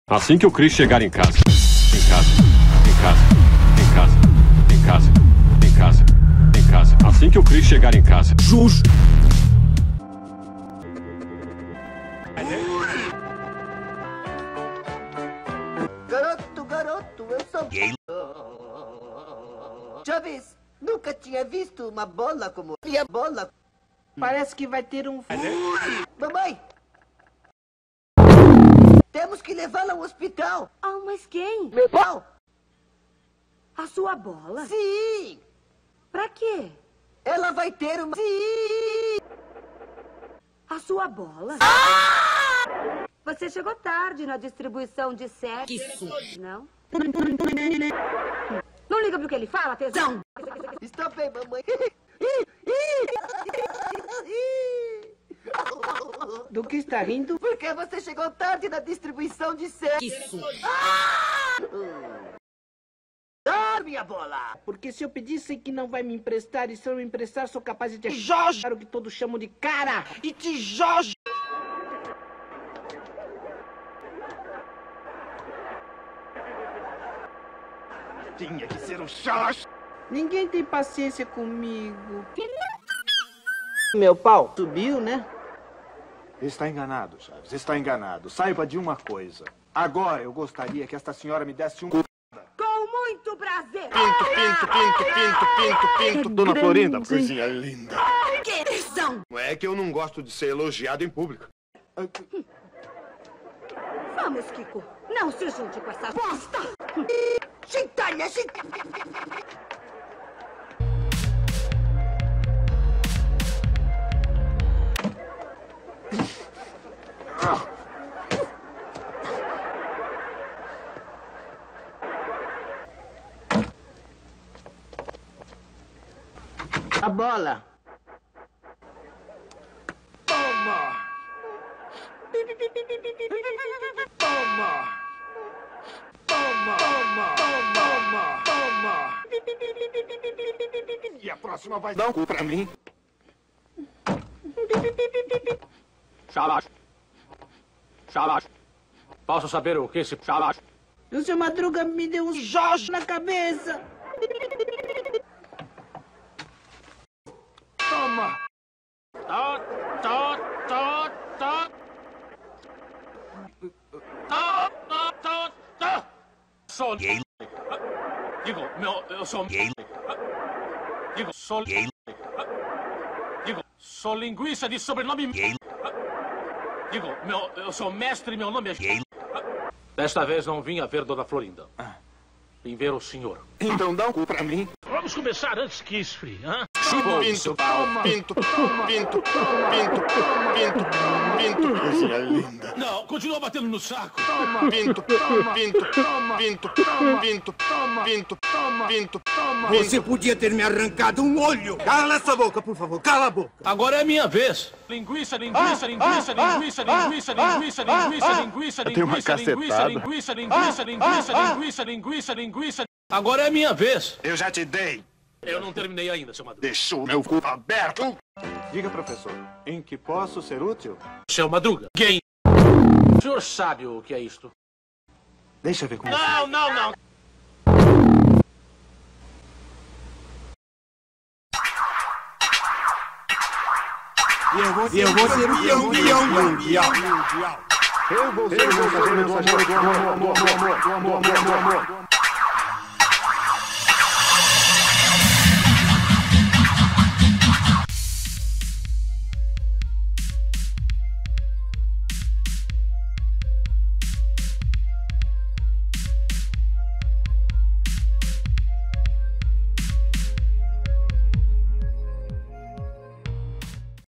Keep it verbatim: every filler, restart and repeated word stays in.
Assim que o Chris chegar em casa. Em casa. Em casa. Em casa. Em casa. Em casa. Em casa. Assim que o Chris chegar em casa. Justo. Garoto, garoto, eu sou gay. Chaves, nunca tinha visto uma bola como a bola. Parece que vai ter um... Mamãe! Temos que levá-la ao hospital. Ah, mas quem? Meu pau? A sua bola? Sim! Pra quê? Ela vai ter uma... Sim! A sua bola? Ah! Você chegou tarde na distribuição de sexo. Isso. Não? Não liga pro que ele fala, tesão. Está bem, mamãe. Do que está rindo? Porque você chegou tarde na distribuição de sexo. Isso. Ah! Dá minha bola! Porque se eu pedisse que não vai me emprestar, e se eu me emprestar, sou capaz de te jogar o que todos chamam de cara. E te jojo. Tinha que ser um Jorge. Ninguém tem paciência comigo. Meu pau subiu, né? Está enganado, Chaves. Está enganado. Saiba de uma coisa. Agora eu gostaria que esta senhora me desse um... Com muito prazer. Pinto, pinto, pinto, pinto, pinto, pinto. Dona Florinda, coisinha linda. Que tesão. Não é que eu não gosto de ser elogiado em público. Vamos, Kiko. Não se junte com essa bosta. Gentalha, gentalha. A bola. Toma! Toma! Toma! Toma! Toma! Toma! E a próxima vai dar um cu pra mim. Chavas. Chavas. Posso saber o que esse Chavas? O seu Madruga me deu um jojo na cabeça. Toma! Tó, tó, tó, tó. Tó, tó, tó, tó. Sou gay. Digo, meu, eu sou gay. Digo, sou gay. Digo, sou linguiça de sobrenome gay. Digo, meu, eu sou mestre e meu nome é gay. Desta vez não vim a ver Dona Florinda. Vim ver o senhor. Então dá um cu pra mim. Vamos começar antes que esfrie, hã? Pinto, pinto, pinto, pinto, pinto, pinto, coisinha linda. Não, continua batendo no saco. Pinto, pinto, pinto, pinto, pinto, pinto. Você podia ter me arrancado um olho. Cala essa boca, por favor. Cala a boca. Agora é a minha vez. Linguiça, linguiça, linguiça, linguiça, linguiça, linguiça, linguiça, linguiça, tenho uma linguiça, linguiça, cacetada. linguiça, linguiça, linguiça, linguiça, linguiça, linguiça. Agora é a minha vez. Eu já te dei. Eu não terminei ainda, seu Madruga. Deixou meu cu aberto. Diga, professor, em que posso ser útil? Seu Madruga. Quem? O senhor sabe o que é isto? Deixa eu ver como Não, não, não. E eu vou, eu vou ser o peão, peão mundial. Eu vou ser o mensageiro do amor, do amor, do amor, do amor, do amor, do amor.